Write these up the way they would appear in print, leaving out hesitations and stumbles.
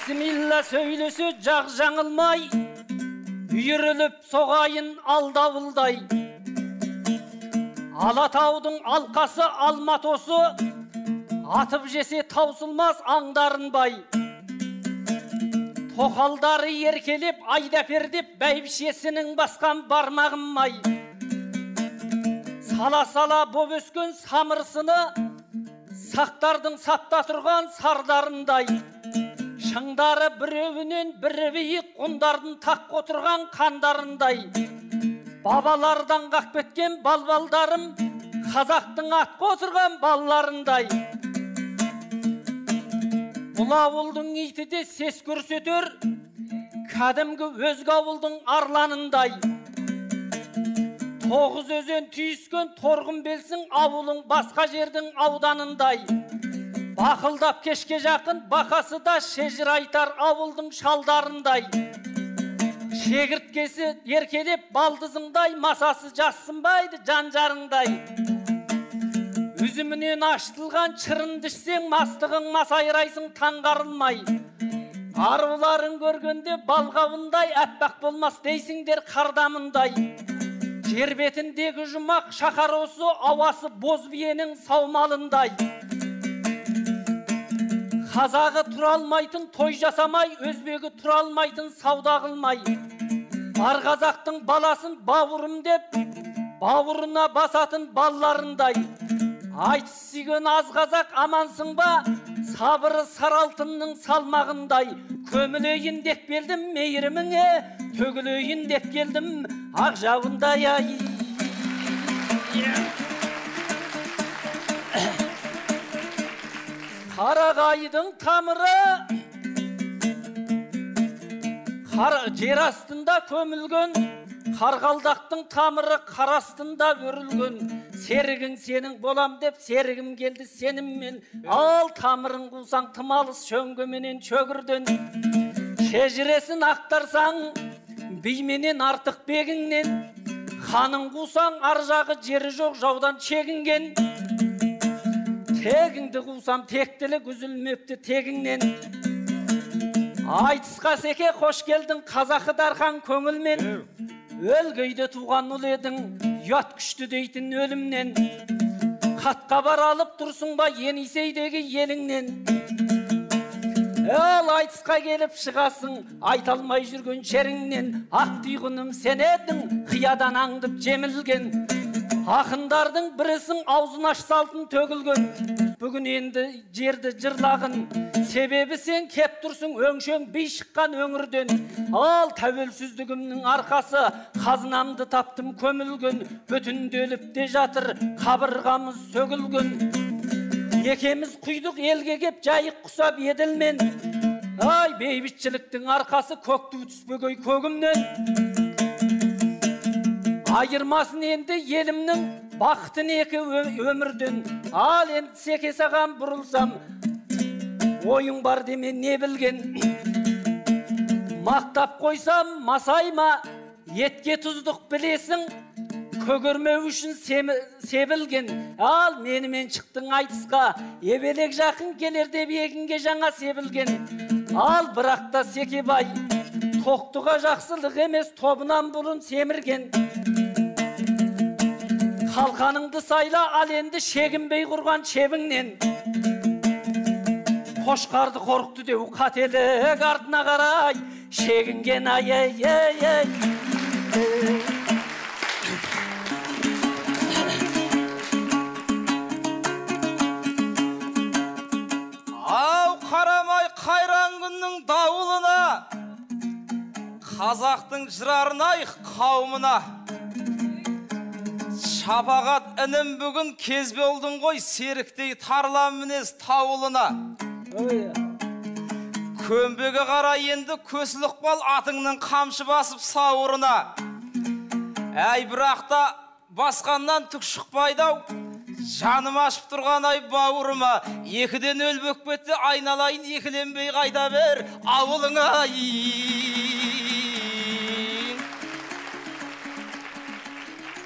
Bismillah söylesі жақ жаңылмай, үйіріліп соғайын алдауылдай. Алатаудың алқасы алматосы, атып жесе таусылмас аңдарынбай. Тоқалдары еркелеп, айдапердеп, бәйбішесінің басқан бармағым-май. Сала-сала боп өскен самырсыны, сақтардың сапта тұрған сардарындай. Шыңдары біреуінен бірі биік, құндардың тақ отырған қандарындай. Бабалардан қақ кеткен балбалдарым, қазақтың атқа отырған балларындай. Бұл ауылдың иті де сес көрсетер, кәдімгі өзге ауылдың арланындай. Тоғыз өзен түйіскен торғын белсің ауылың басқа жердің ауданындай. Бақылдап кешке жақын бақасы да шежір айтар ауылдың шалдарындай. Шегірткесі еркелеп балдызыңдай, масасы жассынбайды жанжарыңдай. Үзімінен аштылған чырынды ішсең, мастығың масайрайсың таңғарылмай. Аруларын көргенде балғауындай, әппақ болмас дейсіңдер қардамындай. Жер бетіндегі жұмақ шақар осы, ауасы боз биенің саумалындай. Қазағы тұра алмайтын той жасамай, өзбегі тұра алмайтын сауда қылмай. Бар қазақтың баласын бауырым деп, бауырына басатын балларындай. Айтыс сүйген аз қазақ амансың ба, сабыры саралтынның салмағындай. Көмілейін деп келдім мейіріміңе, төгілейін деп келдім ақ жауындай ай. Қарағайдың тамыры жер астында көмілген, қарғалдақтың тамыры қар астында өрілген. Серігің сенің болам деп серігім келді сеніммен. Ал тамырын қусаң тым алыс шөңгеменен шөгірден. Шежіресін ақтарсаң бейменен артық бегіңнен. Ханың қусаң аржағы жері жоқ жаудан чегінген. Тегіңді қусам тектілік үзілмепті тегіңнен. Айтысқа секе қош келдің қазақы дархан көңілмен. Өлгейді туған ұл едің, ұят күшті дейтін өлімнен. Қатқабар алып тұрсың ба Енисейдегі еліңнен. Ал айтысқа келіп шығасың, айталмай жүрген жеріңнен. Ақ түйгінім сен едің, қиядан аңдып жемілген. Ақындардың бірісің аузын ашса алтын төгілген. Бүгін енді жерді жырлағын, себебі сен кеп тұрсың өңшең бей шыққан өңірден. Ал тәуелсіздігімнің арқасы, қазынамды таптым көмілген. Бүтінделіп те жатыр, қабырғамыз сөгілген. Екеміз құйдық елге кеп жайық құсап еділмен. Ай, бейбітшіліктің арқасы көкті түспегей көгімнен. Айырмасын енді елімнің бақытын екі өмірден. Ал енді секе саған бұрылсам, ойың бар деме не білген. Мақтап қойсам масайма, етке тұздық білесің, көгермеу үшін себілген. Ал менімен шықтың айтысқа, ебелек жақын келер деп егінге жаңа себілген. Ал бірақта секебай, тоқтыға жақсылық емес тобынан бұрын семірген. Қалқаныңды сайла, ал енді шегінбей құрған шебіңнен. Қошқарды қорықты деу қателік артына қарай, шегінген ай. Ау қарамай қайран күннің дауылына, қазақтың жырарынай қауымына. Шапағат інім бүгін кезбе олдың ғой, серіктей тарлан мінез тауылына. Көмбеге қара енді көсілік бал атыңның қамшы басып сауырына. Әй бірақта басқаннан түк шықпайдау, жаным ашып тұрған ай бауырыма. Екіден өлбек бетті айналайын, екіленбей қайда бер ауылыңа.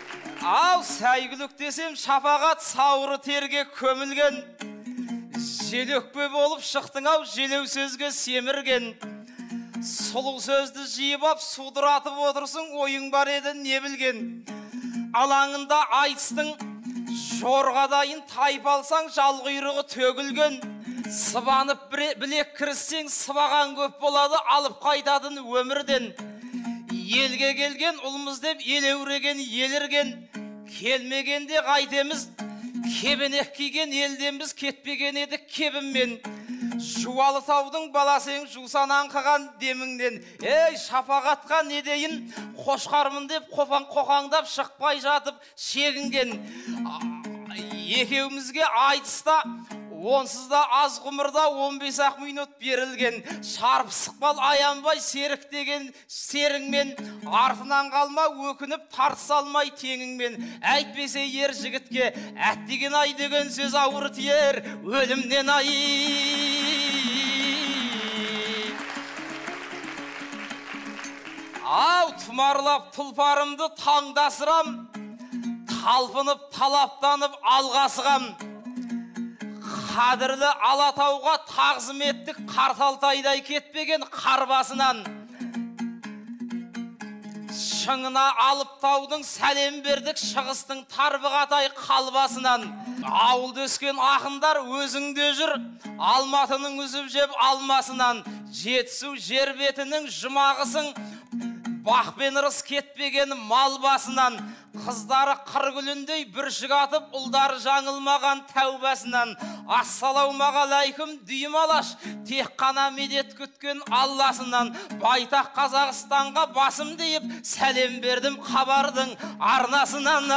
Ау сәйгілік десем шапағат сауыры терге көмілген. желөкпе болып шықтың ау, желеу сөзге семірген. Сұлу сөзді жиып ап, судыратып отырсың, ойың бар еді не білген. Алаңында айтыстың жорғадайын тайып алсаң, жалғұйрығы төгілген. Сыбанып білек кіріссең, сыбаған көп болады, алып қайтадың өмірден. Елге келген ұлымыз деп елеуреген елірген. Келмегенде қайтеміз, кебенек киген елден біз кетпеген едік кебіммен. Жуалы таудың баласың жусан аңқыған деміңден. Ей, шапағатқа не дейін, қошқармын деп қоқаңдап шықпай жатып шегінген. Екеумізге айтыста, онсыз да аз ғұмырда 15-ақ минут берілген. Шарпысық бал аянбай серік деген серіңмен, артынан қалма өкініп тартыс алмай теңіңмен. Әйтпесе ер жігітке әттеген ай деген сөз ауыр тиер, өлімнен ай. Ау, тұмарлап тұлпарымды таңдасырам, талпынып талаптанып алғасығам. Қадірлі Алатауға тағзым еттік, Қарталтайдай кетпеген қар басынан. Шыңына алып таудың сәлем бердік, шығыстың тарбығатай қалбасынан. Ауылды өскен ақындар өзіңде жүр, Алматының үзіп жеп алмасынан. Жетісу жер бетінің жұмағысың, бақпен ырыс кетпеген мал басынан. Қыздары қыргүліндей бүршік атып, ұлдары жаңылмаған тәубасынан. Ассалаумағалайкум дүйім алаш, тек қана медет күткен Алласынан. Байтақ Қазақстанға басым дейіп, сәлем бердім хабардың арнасынан.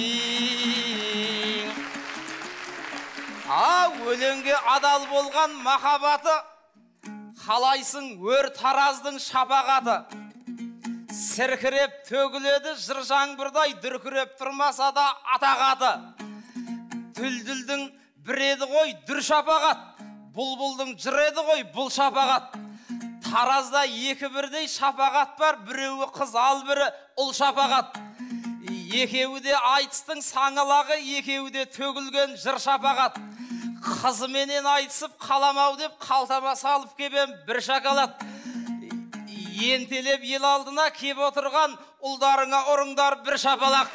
Өлеңге адал болған махаббаты, қалайсың өр тараздың шапағаты. Сіркіреп төгіледі жыр жаңбырдай, дүркіреп тұрмаса да атағаты. Дүлдүлдің бір еді ғой дүр шапағат, бұлбұлдың жыр еді ғой бұл шапағат. Таразда екі бірдей шапағат бар, біреуі қыз ал бірі ұл шапағат. Екеуі де айтыстың саңылағы, екеуі де төгілген жыр шапағат. Қызыменен айтысып қаламау деп қалтама салып кебем бір шоколад. Ентелеп ел алдына кеп отырған ұлдарыңа ұрыңдар бір шапалақ.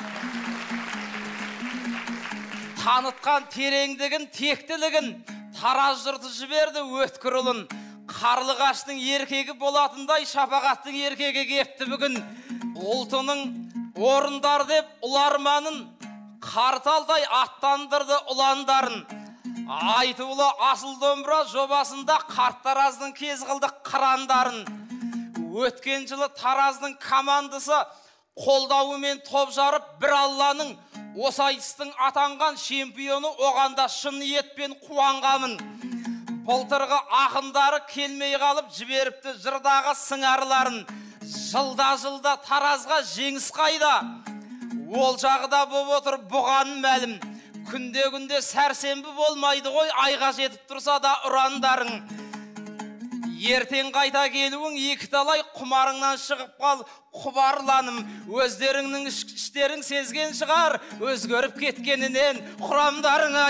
Танытқан тереңдігін, тектілігін, тараз жұрты жіберді өткір ұлын. Қарлығаштың еркегі болатындай шапағаттың еркегі кепті бүгін. Ұлтының орындар деп ұларманын, Қарталтай аттандырды ұландарын. Айтулы асыл домбыра жобасында Қарттараздың кез қылдық қырандарын. Өткен жылы Тараздың командасы қолдауымен топ жарып, бір Алланың осы айтыстың атанған чемпионы оғанда шын ниетпен қуанғамын. Былтырғы ақындары келмей қалып жіберіпті жырдағы сыңарларын. Жылда Таразға жеңіс қайда, ол жағыда боп отыр бұған мәлім. Күнде сәрсенбі болмайды ғой, айға жетіп тұрса да ұрандарың. Ертең қайта келуің екі талай, құмарыңнан шығып қал құбарланым. Өздеріңнің іштерің сезген шығар, өзгеріп кеткенінен құрамдарыңа.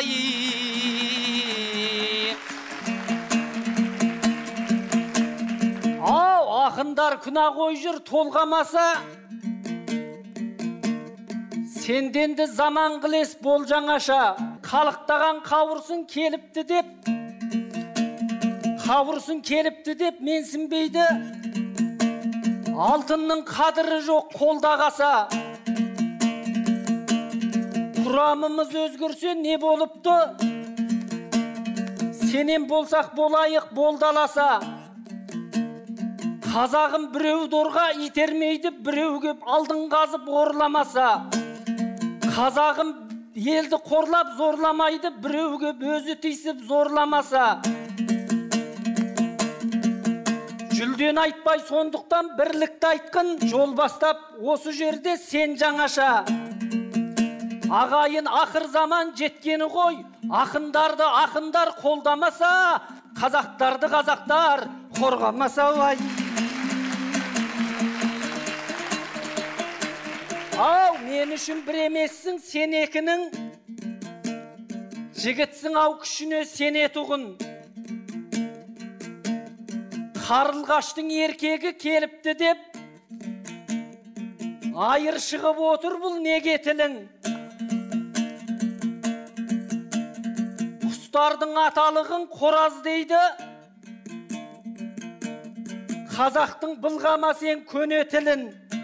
Ақындар күна қой жүр толғамаса, сенденді заман қылес бол жаңаша. Қалықтаған қауырсын келіпті деп менсінбейді, алтынның қадірі жоқ қолда қаса. Құрамымыз өзгірсе не болыпты, сенен болсақ болайық болдаласа. Қазағым біреу дорға итермейді, біреу кеп алдын қазып орламаса. Қазағым елді қорлап зорламайды, біреу кеп өзі тиісіп зорламаса. Жүлден айтпай сондықтан бірлікті айтқын, жол бастап осы жерде сен жаңаша. Ағайын ақыр заман жеткені ғой, ақындарды ақындар қолдамаса, қазақтарды қазақтар қорғамаса. Мен үшін бір емессің, сен екінің. Жігітсің ау күшіне сене тұғын. Қарлығаштың еркегі келіпті деп, айыр шығып отыр бұл неге тілің. Құстардың аталығын қораз дейді, қазақтың былғама сен көне тілін.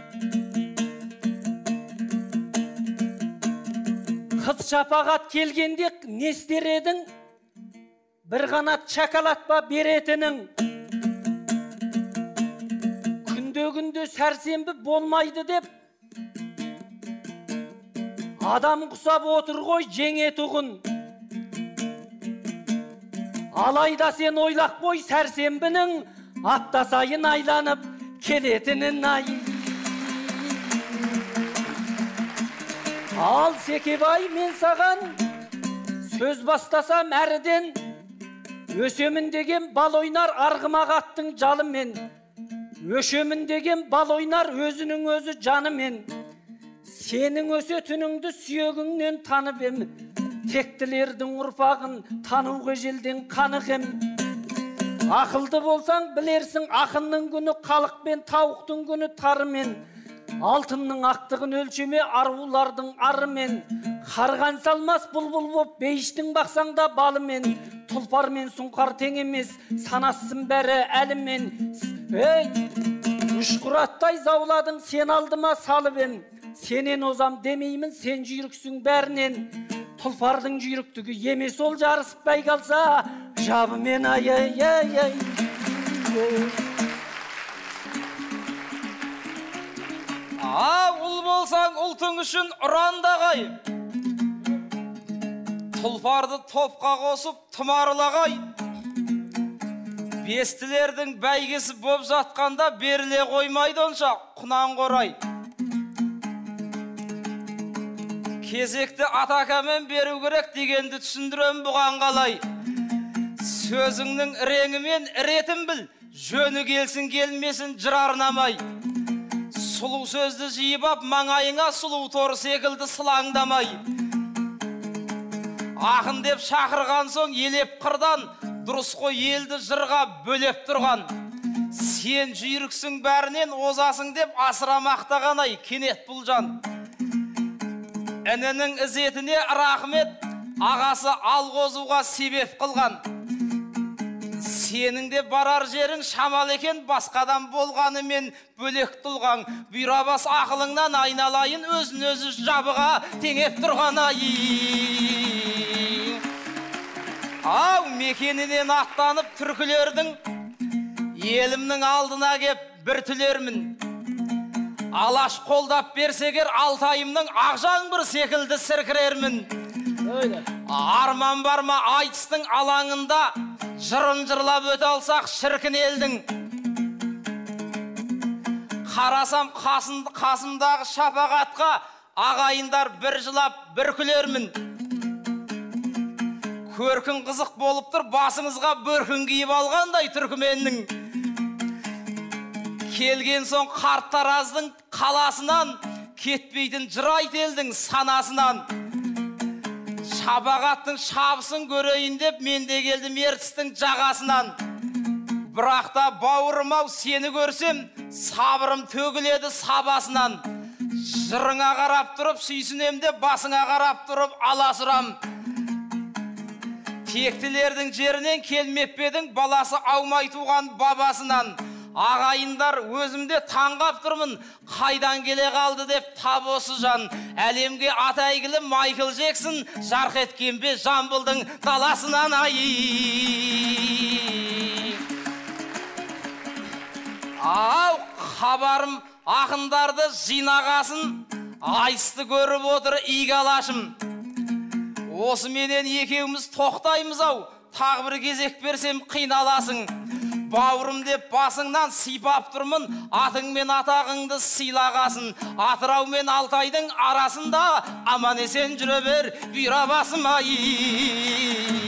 Қыз шапағат келгенде не істер едің? Bir қанат шоколад ба беретінің? Күнде сәрсенбі болмайды деп, адам құсап отыр ғой жеңе тұғын. Алайда сен ойлақ бой сәрсенбінің апта сайын айланып келетінін ай. Ал Секебай, мен саған сөз бастасам әріден, өсемін деген бал ойнар арғымақ аттың жалымен. Өшемін деген бал ойнар өзінің өзі жанымен. Сенің өсетініңді сүйегіңнен танып ем, тектілердің ұрпағын тануға желден қанық ем. Ақылды болсаң білерсің, ақынның күні қалық пен тауықтың күні тарымен. Алтынның ақтығын өлшеме арулардың арымен. Қарған салмас бұлбұл боп бейіштің бақсаңда балымен. Тұлпар мен сұңқар тең емес, санасын бәрі әлімен. Ей, үшқұраттай зауладың, сен алдыма салып ем. Сенен озам демеймін, сен жүйріксің бәрінен. Тұлпардың жүйріктігі емес, ол жарыспай қалса жабымен ай. Ұл болсаң ұлтың үшін ұрандағай, тұлпарды топқа қосып тұмарлағай. Бестілердің бәйгесі боп жатқанда беріле қоймайды онша құнан қорай. Кезекті атакамен беру керек дегенді түсіндірем бұған қалай. Сөзіңнің реңімен ретін біл, жөні келсін келмесін жыр арнамай. Сұлу сөзді жиып ап, маңайыңа сұлу торы секілді сылаңдамай. Ақын деп шақырған соң елеп қырдан, дұрыс қой елді жырға бөлеп тұрған. Сен жүйріксің бәрінен озасың деп асыра мақтаған ай, кенет бұл жан. Інінің ізетіне рахмет, ағасы алғозуға себеп қылған. Сенің де барар жерің шамал екен, басқадан болғанымен бөлек тұлған. Бұйрабас ақылыңнан айналайын, өзін өзі жабыға теңеп тұрған ай. Ау, мекенінен аттанып түркілердің, елімнің алдына кеп бір түлермін. Алаш қолдап берсегер алтайымның ақжаңбыр секілді сіркірермін. Арман бар ма айтыстың алаңында, жырын жырлап өте алсақ шіркін елдің. Қарасам қасымдағы шапағатқа, ағайындар бір жылап бір күлермін. Көркін қызық болып тұр, басыңызға бөркін киіп алғандай түркіменнің. Келген соң қарт Тараздың қаласынан, кетпейтін жыр айт елдің санасынан. Шапағаттың шабысын көрейін деп, мен де келдім ертістің жағасынан. Бірақ та бауырым-ау, сені көрсем, сабырым төгіледі сабасынан. Жырыңа қарап тұрып, сүйсінем деп, басыңа қарап тұрып, аласырам. Тектілердің жерінен келмеп едің, баласы аумай туған бабасынан. Ағайындар, өзімде таңғап тұрмын, қайдан келе қалды деп тап осы жан. Әлемге ат әйгілі Майкл Джексон жарқ еткен бе Жамбылдың даласынан ай. Ау, қабарым ақындарды жинағасын, айсты көріп отыр игалашым. Осы менен екеуміз тоқтаймыз ау, тағы бір кезек берсем қиналасың. Бауырым деп басыңнан сипап тұрмын, атың мен атағыңды сыйлағасын. Атырау мен Алтайдың арасында аман есен жүре бер, бұйра басым ай.